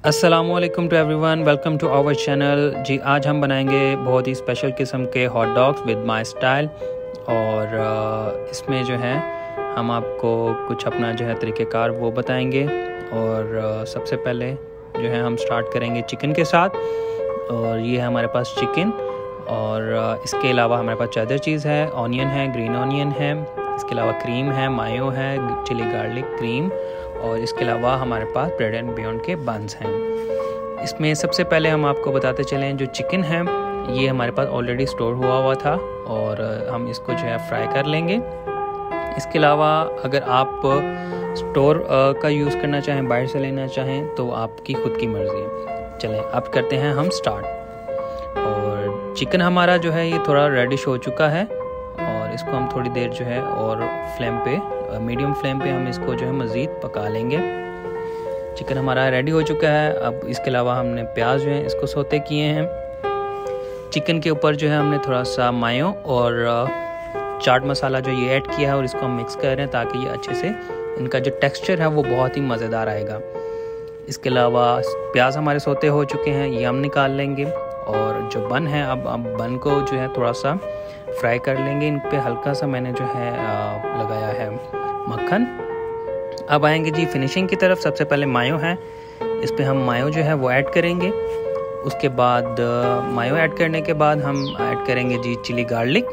अस्सलामुअलैकुम to everyone, welcome to our channel. जी आज हम बनाएंगे बहुत ही स्पेशल किस्म के hot dogs with my style. और इसमें जो है हम आपको कुछ अपना जो है तरीक़ेकार वो बताएंगे। और सबसे पहले जो है हम स्टार्ट करेंगे चिकन के साथ। और ये है हमारे पास चिकन, और इसके अलावा हमारे पास चेडर चीज़ है, ऑनियन है, ग्रीन ऑनियन है, इसके अलावा क्रीम है, मायो है, चिली गार्लिक क्रीम, और इसके अलावा हमारे पास ब्रेड एंड बियॉन्ड के बंस हैं। इसमें सबसे पहले हम आपको बताते चलें, जो चिकन है ये हमारे पास ऑलरेडी स्टोर हुआ था और हम इसको जो है फ्राई कर लेंगे। इसके अलावा अगर आप स्टोर का यूज़ करना चाहें, बाहर से लेना चाहें, तो आपकी खुद की मर्ज़ी है। चलें अब करते हैं हम स्टार्ट। और चिकन हमारा जो है ये थोड़ा रेडिश हो चुका है, और इसको हम थोड़ी देर जो है और फ्लेम पे, मीडियम फ्लेम पे हम इसको जो है मज़ीद पका लेंगे। चिकन हमारा रेडी हो चुका है। अब इसके अलावा हमने प्याज जो है इसको सौते किए हैं। चिकन के ऊपर जो है हमने थोड़ा सा मायो और चाट मसाला जो ये ऐड किया है, और इसको हम मिक्स कर रहे हैं ताकि ये अच्छे से इनका जो टेक्सचर है वो बहुत ही मज़ेदार आएगा। इसके अलावा प्याज हमारे सौते हो चुके हैं, ये हम निकाल लेंगे। और जो बन है, अब बन को जो है थोड़ा सा फ्राई कर लेंगे। इन पे हल्का सा मैंने जो है लगाया है मक्खन। अब आएंगे जी फिनिशिंग की तरफ। सबसे पहले मायो है, इस पे हम मायो जो है वो ऐड करेंगे। उसके बाद मायो ऐड करने के बाद हम ऐड करेंगे जी chilli garlic.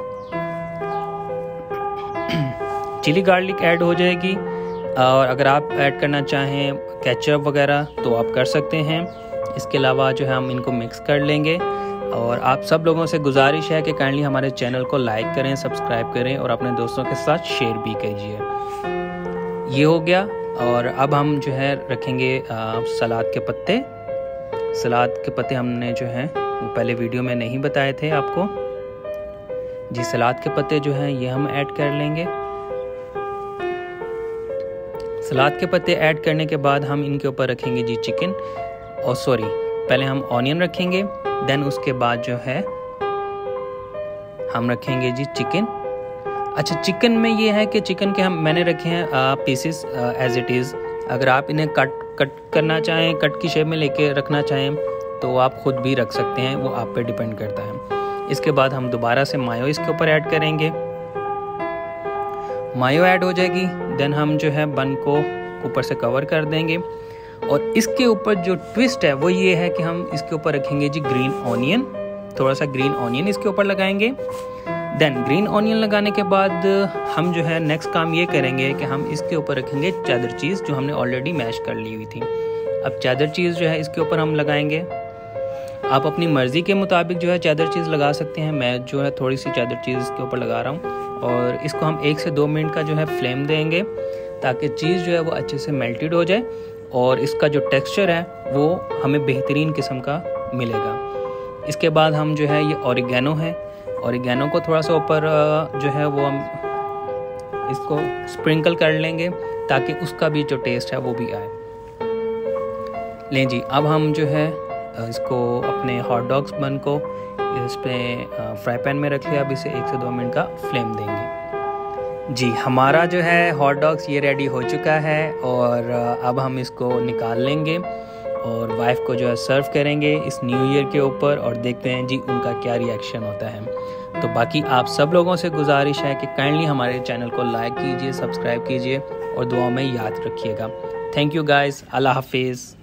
Chilli garlic add हो जाएगी, और अगर आप ऐड करना चाहें केचप वगैरह तो आप कर सकते हैं। इसके अलावा जो है हम इनको मिक्स कर लेंगे। और आप सब लोगों से गुजारिश है कि काइंडली हमारे चैनल को लाइक करें, सब्सक्राइब करें और अपने दोस्तों के साथ शेयर भी कीजिए। ये हो गया। और अब हम जो है रखेंगे सलाद के पत्ते। सलाद के पत्ते हमने जो है पहले वीडियो में नहीं बताए थे आपको जी। सलाद के पत्ते जो हैं ये हम ऐड कर लेंगे। सलाद के पत्ते ऐड करने के बाद हम इनके ऊपर रखेंगे जी चिकन, और सॉरी पहले हम ऑनियन रखेंगे, देन उसके बाद जो है हम रखेंगे जी चिकन। अच्छा, चिकन में ये है कि चिकन के मैंने रखे हैं पीसेस एज इट इज़। अगर आप इन्हें कट करना चाहें, कट की शेप में लेके रखना चाहें तो आप खुद भी रख सकते हैं, वो आप पे डिपेंड करता है। इसके बाद हम दोबारा से मायो इसके ऊपर ऐड करेंगे। मायो ऐड हो जाएगी, देन हम जो है बन को ऊपर से कवर कर देंगे। और इसके ऊपर जो ट्विस्ट है वो ये है कि हम इसके ऊपर रखेंगे जी ग्रीन ऑनियन। थोड़ा सा ग्रीन ऑनियन इसके ऊपर लगाएंगे। देन ग्रीन ऑनियन लगाने के बाद हम जो है नेक्स्ट काम ये करेंगे कि हम इसके ऊपर रखेंगे चेडर चीज़, जो हमने ऑलरेडी मैश कर ली हुई थी। अब चेडर चीज़ जो है इसके ऊपर हम लगाएंगे। आप अपनी मर्ज़ी के मुताबिक जो है चेडर चीज़ लगा सकते हैं। मैं जो है थोड़ी सी चेडर चीज़ इसके ऊपर लगा रहा हूँ। और इसको हम 1 से 2 मिनट का जो है फ्लेम देंगे ताकि चीज़ जो है वो अच्छे से मेल्टेड हो जाए, और इसका जो टेक्सचर है वो हमें बेहतरीन किस्म का मिलेगा। इसके बाद हम जो है ये ऑरिगेनो है, ऑरिगेनो को थोड़ा सा ऊपर जो है वो हम इसको स्प्रिंकल कर लेंगे ताकि उसका भी जो टेस्ट है वो भी आए। लें जी, अब हम जो है इसको अपने हॉट डॉग्स बन को इस पे फ्राई पैन में रख लिया। अब इसे 1 से 2 मिनट का फ्लेम देंगे जी। हमारा जो है हॉट डॉग्स ये रेडी हो चुका है, और अब हम इसको निकाल लेंगे और वाइफ को जो है सर्व करेंगे इस न्यू ईयर के ऊपर, और देखते हैं जी उनका क्या रिएक्शन होता है। तो बाकी आप सब लोगों से गुजारिश है कि काइंडली हमारे चैनल को लाइक कीजिए, सब्सक्राइब कीजिए और दुआ में याद रखिएगा। थैंक यू गाइस, अल्लाह हाफिज़।